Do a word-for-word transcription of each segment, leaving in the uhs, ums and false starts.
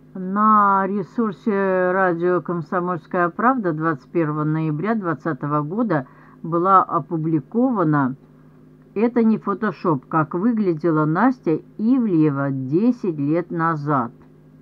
На ресурсе радио «Комсомольская правда» двадцать первого ноября две тысячи двадцатого года была опубликована «Это не фотошоп. Как выглядела Настя Ивлеева десять лет назад».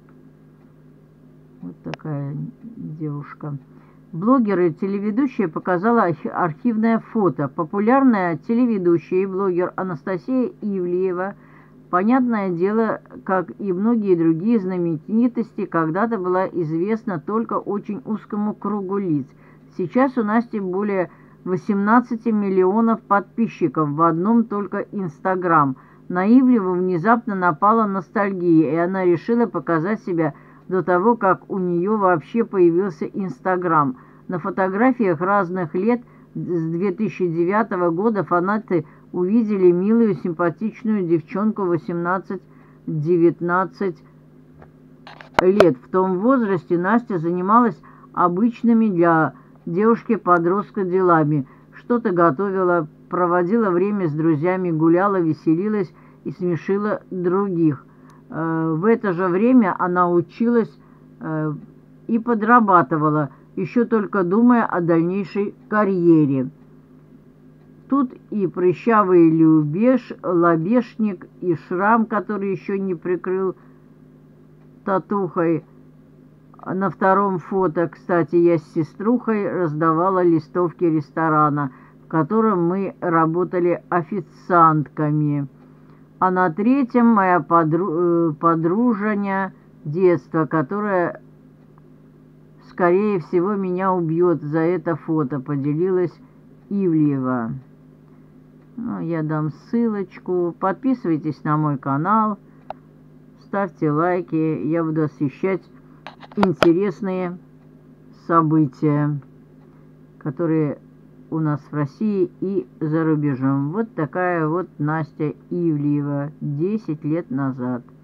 Вот такая девушка. Блогер и телеведущая показала архивное фото. Популярная телеведущая и блогер Анастасия Ивлеева, понятное дело, как и многие другие знаменитости, когда-то была известна только очень узкому кругу лиц. Сейчас у Насти более восемнадцати миллионов подписчиков в одном только Инстаграм. На Ивлееву внезапно напала ностальгия, и она решила показать себя до того, как у нее вообще появился Инстаграм. На фотографиях разных лет с две тысячи девятого года фанаты увидели милую симпатичную девчонку восемнадцать-девятнадцать лет. В том возрасте Настя занималась обычными для девушки-подростка делами. Что-то готовила, проводила время с друзьями, гуляла, веселилась и смешила других. В это же время она училась и подрабатывала, еще только думая о дальнейшей карьере. Тут и прыщавый любеж, лобешник, и шрам, который еще не прикрыл татухой. На втором фото, кстати, я с сеструхой раздавала листовки ресторана, в котором мы работали официантками. А на третьем моя подру... подружаня детства, которая, скорее всего, меня убьет за это фото, поделилась Ивлеева. Ну, я дам ссылочку. Подписывайтесь на мой канал, ставьте лайки. Я буду освещать интересные события, которые у нас в России и за рубежом. Вот такая вот Настя Ивлеева десять лет назад.